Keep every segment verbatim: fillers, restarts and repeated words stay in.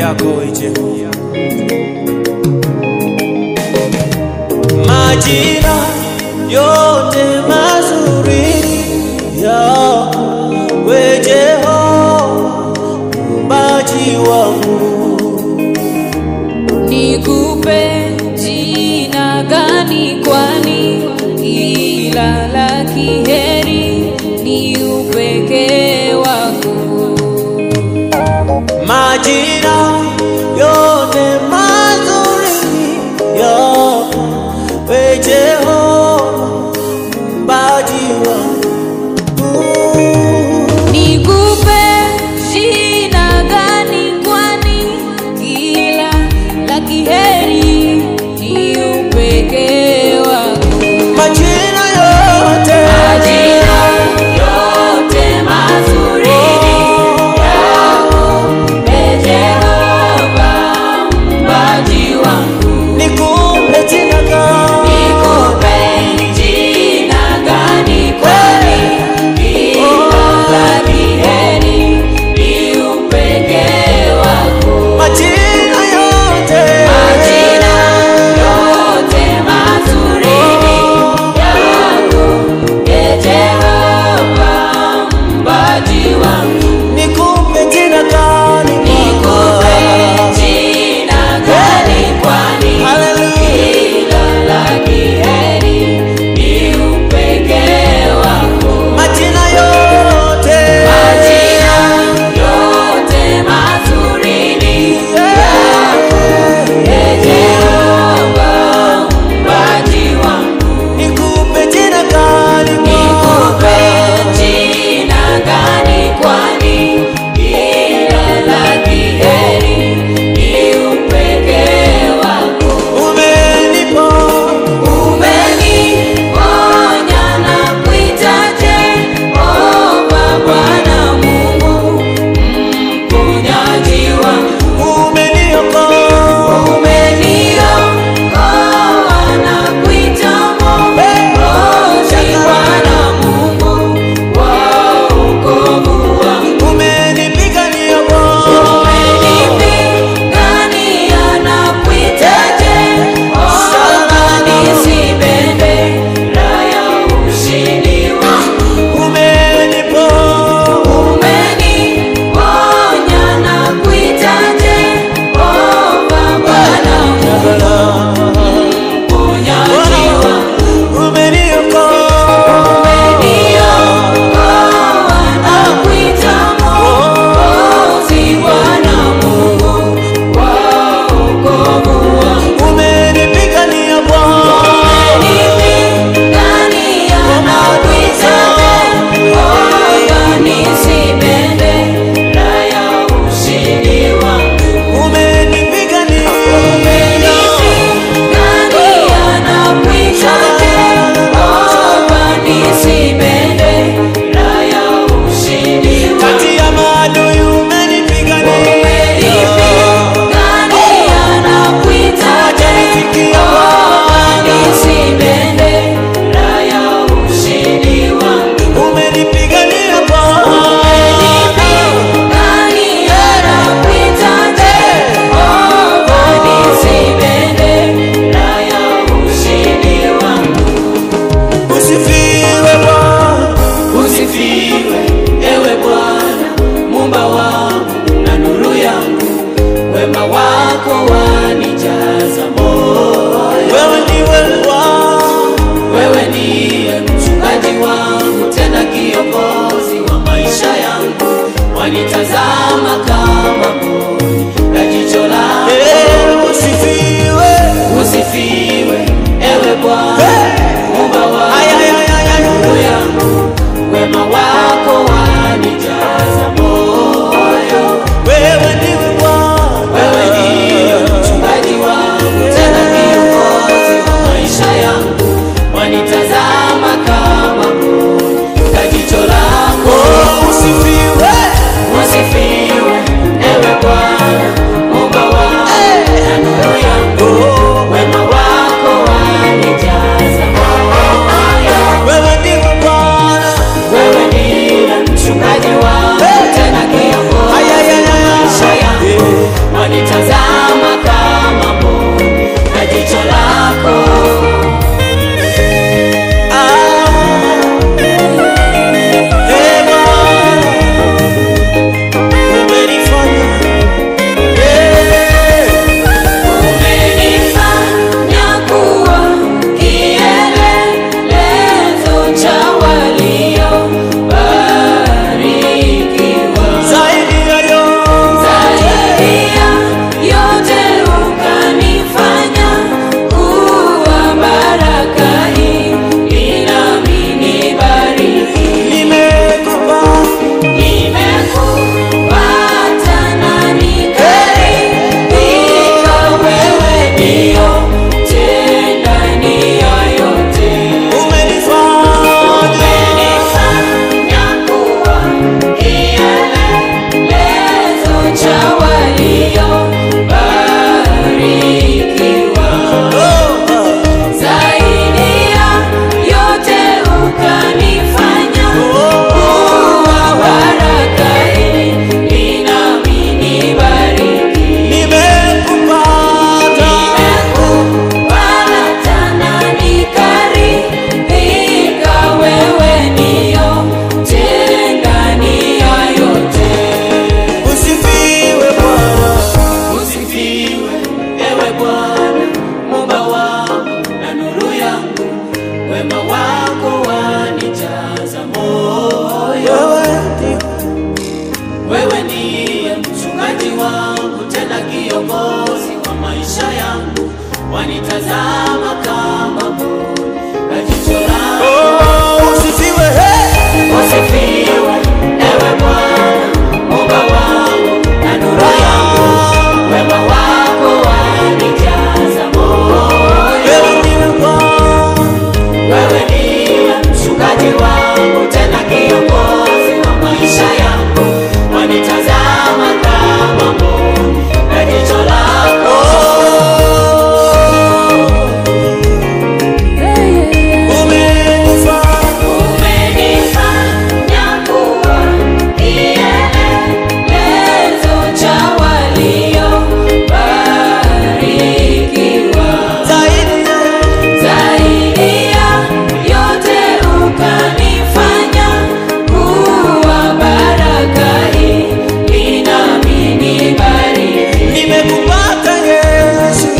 yako ije. Majira yote mazuri yako we Jehova muumbaji wangu. Nikupe jina gani kwani ila la kiheri ni upekee wako. Majira yote mazuri yako we Jehova muumbaji wangu. Nikupe jina gani kwani ila la kiheri ni upekee wako. Majira yote Majira yote mazuri yako e Jehova muumbaji wangu. nikupe jina gani? Nikupe jina gani kwani ila la kiheri ni upekee wako. Majira yote Majira yote mazuri yako e Jehova muumbaji wangu. nikupe jina gani? Nikupe jina gani kwani ila la kiheri ni upekee wako. Majira yote Majira yote mazuri yako e Jehova muumbaji wangu. nikupe jina gani? Nikupe jina gani kwani ila la kiheri ni upekee wako. Umenipa Umeniponya na kuita Jehova Bwana Mungu mponyaji wangu. umeniokoa Umeniokoa na kuita Mwokozi Bwana Mungu wa wokovu wangu. umenipigania Bwana Umenipigania na kuita Jehova nisibende raya ushindi wangu. umenipa Umeniponya na kuita Jehova Bwana Mungu mponyaji wangu. umeniokoa Umeniokoa na kuita Mwokozi Bwana Mungu wa wokovu wangu. umenipigania Bwana Umenipigania na kuita Jehova nisibende raya ushindi wangu. umenipigania Umenipigania na kuita Jehova nisibende raya ushindi wangu. kati ya maadui umenipigania Umenipigania na kuita Jehova nisibende raya ushindi wangu. umenipigania Bwana Umenipigania na kuita Jehova nisibende raya ushindi wangu. usifiwe Bwana Usifiwe ewe Bwana Muumba wangu na nuru yangu, wema wako wanijaza moyo. wewe ndiwe Bwana Wewe ndiye mchungaji wangu, tena kiongozi wa maisha yangu, wanitazama kama mboni la jicho lako. Eh, usifiwe Usifiwe ewe Bwana Muumba Ay, ay, wangu ay, ay, ay. na nuru yangu, wema wako wanijaza moyo. wewe ndiwe Bwana Wewe ndiye mchungaji wangu, tena kiongozi wa maisha yangu, wanitazama kama mboni la jicho lako. Oh, usifiwe Usifiwe ewe Bwana Muumba wangu na nuru yangu, wema wako wanitazama kama mboni na jicho lako. Oh, usifiwe, hey! Usifiwe, ewe Bwana, Muumba wangu na nuru yangu. Wema wako wanijaza moyo. Wewe ndiwe Bwana, Wewe ndiwe mchungaji wangu, tena kiongozi wa maisha yangu. Wanitazama kama mboni na jicho lako. umenifanya Umenifanya kuwa kielelezo cha waliobarikiwa. zaidi ya Zaidi ya yote ukanifanya kuwa baraka ili nami nibariki. nimekupata Yesu.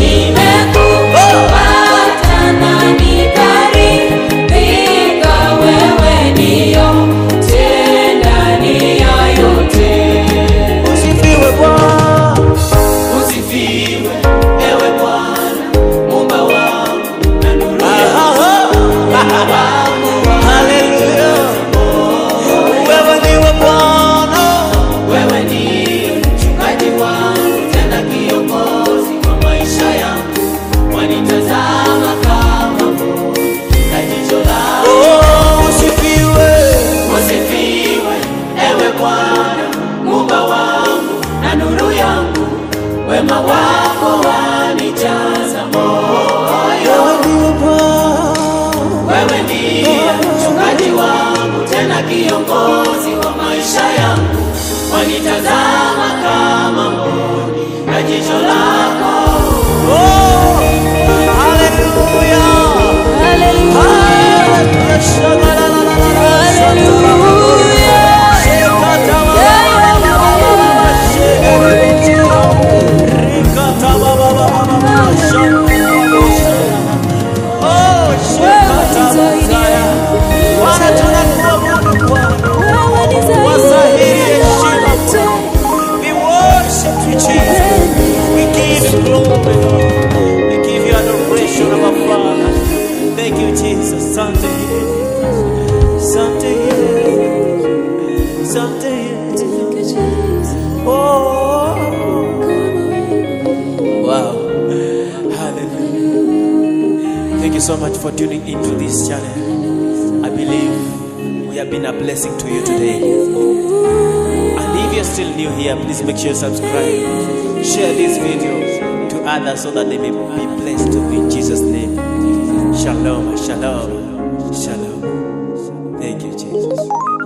Nimekupata na nikaridhika, wewe ndiyo ndani ya yote. Usifiwe Bwana, Usifiwe, ewe Bwana, Muumba wangu na nuru yangu. haleluya. Wewe ndiwe Bwana, Wewe ndiye mchungaji wangu, tena kiongozi wa maisha yangu. Wanitazama kama mboni na jicho lako. oh, usifiwe. Usifiwe, ewe Bwana, Muumba wangu na nuru yangu. Wema wako wanijaza moyo. Wewe ndiwe Bwana, Wewe ndiye mchungaji wangu, tena kiongozi wa maisha yangu. Wanitazama kama mboni na jicho lako. oh, haleluya. Haleluya, shagalalala, Thank you, Jesus. Something here. Something here. Something here. Oh. Wow. Hallelujah. Thank you so much for tuning into this channel. I believe we have been a blessing to you today. And if you're still new here, please make sure you subscribe. Share this video to others so that they may be blessed too in Jesus' name. Shalom, shalom, shalom. Thank you, Jesus.